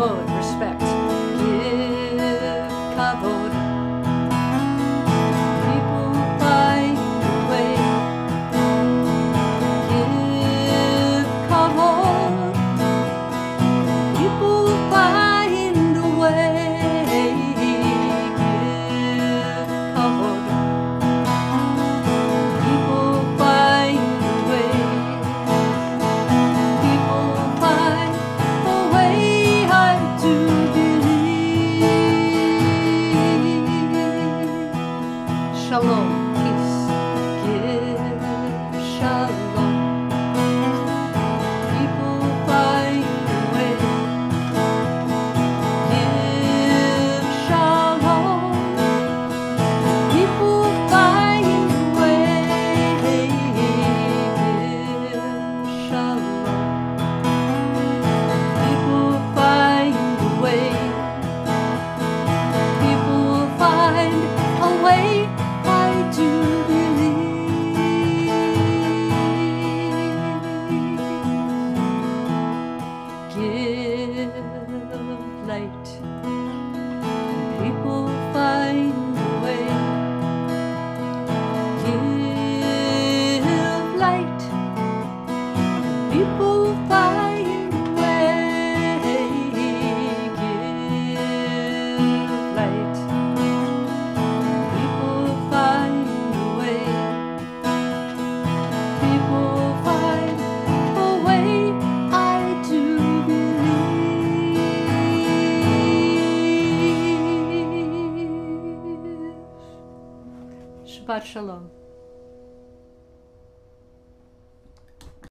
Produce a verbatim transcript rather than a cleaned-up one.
kavod, respect. Give kavod. People find a way. Give kavod. People find a way. Give kavod. People find a way. People find a way. I do believe. Shalom, peace. Give shalom. People find a way. Give shalom. People find a way. Give shalom. People find a way. People find a way. I do believe. Give light. People find a way. Give light. People find a way. Give light. People find a way. People find a way. I do believe. Shabbat shalom.